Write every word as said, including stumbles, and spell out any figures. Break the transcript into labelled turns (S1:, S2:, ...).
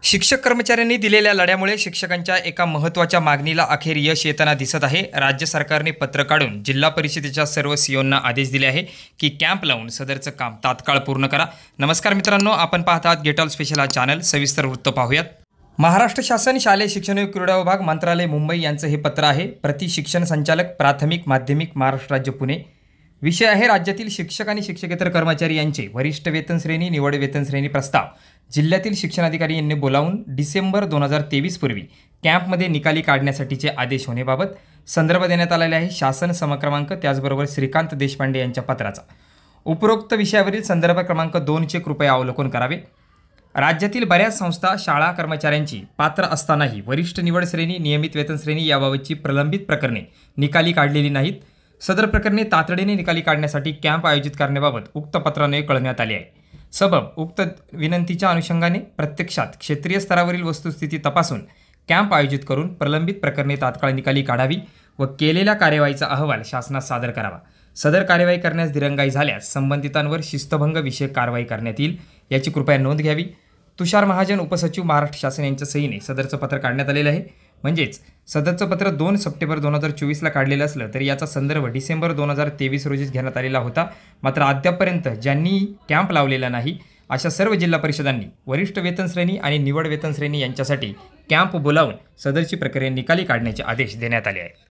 S1: शिक्षक कर्मचाऱ्यांनी दिलेल्या लढ्यामुळे शिक्षकांच्या एका महत्त्वाच्या मागणीला अखेर यश येताना दिसत आहे। राज्य सरकारने पत्र काढून जिल्हा परिषदेच्या सर्व सीओंना आदेश दिले आहे की कॅम्प लावून सदरचं काम तात्काळ पूर्ण करा। नमस्कार मित्रांनो, आपण पाहत आहात गेट ऑल स्पेशल हा चॅनल। सविस्तर वृत्त पाहूयात। महाराष्ट्र शासन शालेय शिक्षण व क्रीडा विभाग मंत्रालय मुंबई यांचं हे पत्र आहे। प्रति शिक्षण संचालक प्राथमिक माध्यमिक महाराष्ट्र राज्य पुणे। विषय आहे राज्यातील शिक्षक आणि शिक्षकेतर कर्मचारी यांचे वरिष्ठ वेतन श्रेणी निवड वेतन श्रेणी प्रस्ताव जिल्ह्यातील शिक्षणाधिकारी यांनी बोलावून डिसेंबर दोन हजार तेवीस पूर्वी कॅम्पमध्ये निकाली काढण्यासाठीचे आदेश होण्याबाबत संदर्भ देण्यात आलेला आहे। शासन समक्रमांक त्याचबरोबर श्रीकांत देशपांडे यांच्या पत्राचा उपरोक्त विषयावरील संदर्भ क्रमांक दोनचे कृपया अवलोकन करावे। राज्यातील बऱ्याच संस्था शाळा कर्मचाऱ्यांची पात्र असतानाही वरिष्ठ निवड श्रेणी नियमित वेतन श्रेणी याबाबतची प्रलंबित प्रकरणे निकाली काढलेली नाहीत। सदर प्रकरणे तातडीने निकाली काढण्यासाठी कॅम्प आयोजित करण्याबाबत उक्त पत्राने कळवण्यात आले आहे। सबब उक्त विनंतीच्या अनुषंगाने प्रत्यक्षात क्षेत्रीय स्तरावरील वस्तुस्थिती तपासून कॅम्प आयोजित करून प्रलंबित प्रकरणे तात्काळ निकाली काढावी व केलेल्या कार्यवाहीचा अहवाल शासनास सादर करावा। सदर कार्यवाही करण्यास दिरंगाई झाल्यास संबंधितांवर शिस्तभंग विषयक कारवाई करण्यात येईल, याची कृपया नोंद घ्यावी। तुषार महाजन उपसचिव महाराष्ट्र शासन यांच्या सहीने सदरचं पत्र काढण्यात आलेलं आहे। म्हणजेच सदरचं पत्र दोन सप्टेंबर दोन हजार चोवीसला काढलेलं असलं तरी याचा संदर्भ डिसेंबर दोन हजार तेवीस रोजीच घेण्यात आलेला होता। मात्र अद्यापपर्यंत ज्यांनी कॅम्प लावलेला नाही अशा सर्व जिल्हा परिषदांनी वरिष्ठ वेतन श्रेणी आणि निवड वेतन श्रेणी यांच्यासाठी कॅम्प बोलावून सदरची प्रक्रिया निकाली काढण्याचे आदेश देण्यात आले आहेत।